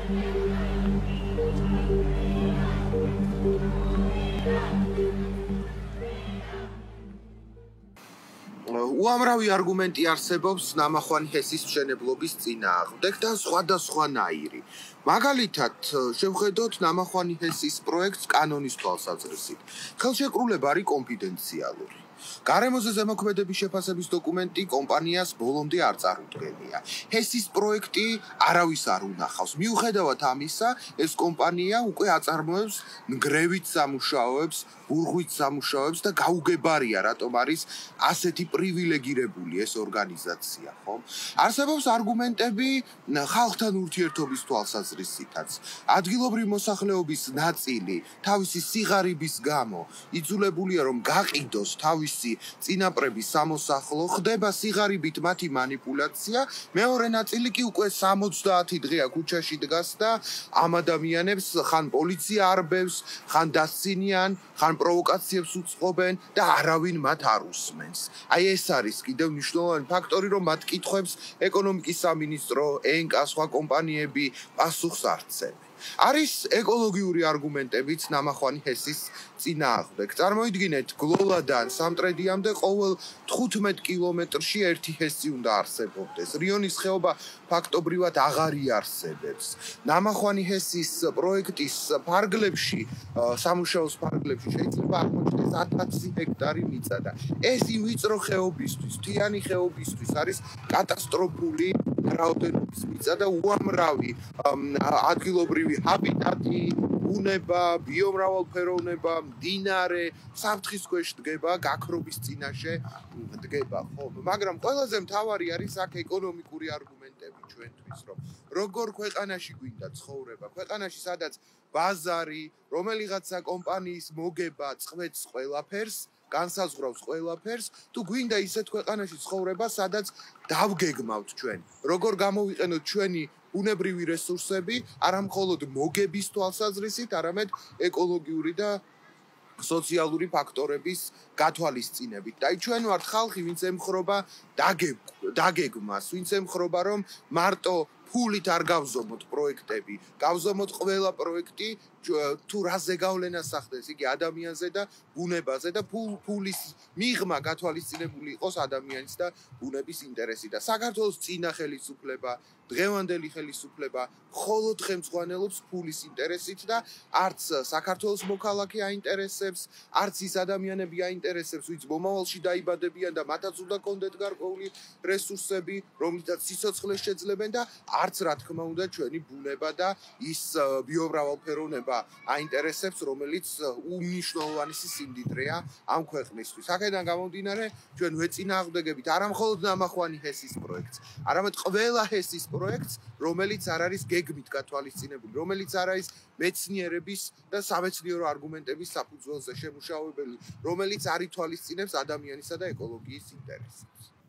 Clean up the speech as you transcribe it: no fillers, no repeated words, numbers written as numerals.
უამრავი არგუმენტი არსებობს ნამახვანი ჰესის მშენებლობის წინააღმდეგ და სხვადასხვანაირი. მაგალითად, შევხედოთ ნამახვანი ჰესის პროექტს კანონის თვალსაზრისით. ხელშეკრულება არის კონფიდენციალური. გარემოზე ზემოქმედების შეფასების დოკუმენტი კომპანიას ბოლომდე არ წარუდგენია. ჰესის პროექტი არავის არ უნახავს. მიუხედავად ამისა, ეს კომპანია უკვე აწარმოებს ნგრევით სამუშაოებს, ბურღვით სამუშაოებს და გაუგებარია, რატომ არის ასეთი პრივილეგირებული ეს ორგანიზაცია, ხო? არსებობს არგუმენტები ხალხთან ურთიერთობის თვალსაზრისითაც. ადგილობრივი მოსახლეობის ნაწილი თავისი სიღარიბის გამო იძულებულია რომ გაყიდოს თავისი წინაპრების სამოსახლო, ხდება სიღარიბით მათი манипуляცია, მეორე ნაწილი კი უკვე 70 დღეა ქუჩაში დგას და ამ ადამიანებს ხან პოლიცია არბევს, ხან დასცინიან, ხან პროვოკაციებს უწყობენ და არავინ მათ არ უსმენს. აი ეს არის კიდევ მნიშვნელოვანი ფაქტორი, რომ მათ კითხვებს ეკონომიკის სამინისტრო, ENKA, სხვა კომპანიები პასუხს არცემენ. არის ეკოლოგიური არგუმენტებიც ნამახვანი ჰესის წინააღმდეგ. წარმოიდგინეთ, გლოლადან სამტრედიამდე ყოველ 15 კილომეტრში ერთი ჰესი უნდა არსებობდეს. რიონის ხეობა ფაქტობრივად აღარ იარსებებს. ნამახვანი ჰესის პროექტის ფარგლებში, სამუშაოს ფარგლებში შეიძლება აღმოჩნდეს 1000 ჰექტარი მიწა და ეს იმ ვიწრო ხეობისთვის, მთიანი ხეობისთვის არის კატასტროფული რაოდენობის მიწა და უამრავი ადგილობრივი ჰაბიტატი, ბუნება, ბიომრავალფეროვნება, მდინარე, საფრთხის ქვეშ დგება, გაქრობის წინაშე დგება, ხო? მაგრამ ყველაზე მთავარი არის აქ ეკონომიკური არგუმენტები ჩვენთვის, რომ როგორ ქვეყანაში გვინდა ცხოვრება, ქვეყანაში სადაც ბაზარი, რომელიღაცა კომპანიის მოგება წყვეტს ყველაფერს, განსაზღვრავს ყველაფერს, თუ გვინდა ისეთ ქვეყანაში ცხოვრება, სადაც დავგეგმავთ ჩვენ, როგორ გამოვიყენოთ ჩვენი ბუნებრივი რესურსები, არა მხოლოდ მოგების თვალსაზრისით, არამედ ეკოლოგიური და სოციალური ფაქტორების გათვალისწინებით. და ჩვენ ვართ ხალხი, ვინც ემხრობა დაგეგმას, ვინც ემხრობა, რომ მარტო ფულით არ გავზომოთ პროექტები, გავზომოთ ყველა პროექტი თუ რაზე გავლენას ახდენს, იგი ადამიანზე და ბუნებაზე და ფულის მიღმა გათვალისწინებული იყოს ადამიანის და ბუნების ინტერესი და საქართველოს წინა ხელისუფლება, დღევანდელი ხელისუფლება მხოლოდ ხელმძღვანელობს ფულის ინტერესით და არც საქართველოს მოქალაქე აინტერესებს, არც ის ადამიანები აინტერესებს, ვინც მომავალში დაიბადებიან და მათაც უნდა კონდეთ გარკვეული რესურსები, რომლითაც სიცოცხლეს შეძლებენ და არც რა თქმა უნდა ჩვენი ბუნება და ის ბიომრავალფეროვნება აინტერესებს, რომელიც უმნიშვნელოვანესი სიმდიდრეა ამ ქვეყნისთვის. აქედან გამომდინარე, ჩვენ ვეწინააღმდეგებით არა მხოლოდ ნამახვანი ჰესის პროექტს, არამედ ყველა ჰესის პროექტს, რომელიც არ არის გეგმით გათვალისწინებული, რომელიც არ არის მეცნიერების და სამეცნიერო არგუმენტების საფუძველზე შემუშავებელი, რომელიც არ ითვალისწინებს ადამიანისა და ეკოლოგიის ინტერესებს.